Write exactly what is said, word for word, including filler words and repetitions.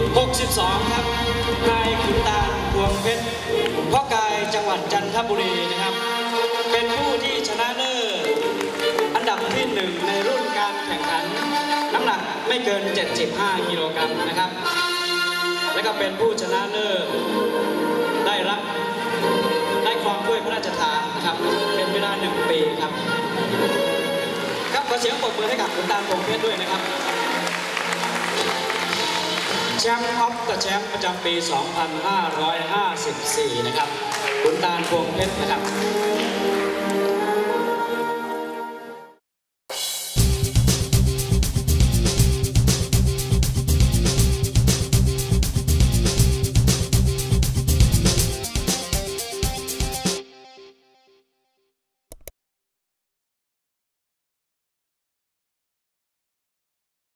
หกสิบสองครับนายขุนตาลพวงเพชรพ่อกายจังหวัดจันทบุรีนะครับเป็นผู้ที่ชนะเลิศอันดับที่หนึ่งในรุ่นการแข่งขันน้ำหนักไม่เกินเจ็ดสิบห้ากิโลกรัมนะครับและก็เป็นผู้ชนะเลิศได้รับได้ครองถ้วยพระราชทานนะครับเป็นเวลาหนึ่งปีครับครับขอเสียงปรบมือให้กับขุนตาลพวงเพชรด้วยนะครับแชมป์ออฟกับแชมป์ประจำปี สองพันห้าร้อยห้าสิบสี่ นะครับขุนตาลพวงเพชรนะครับ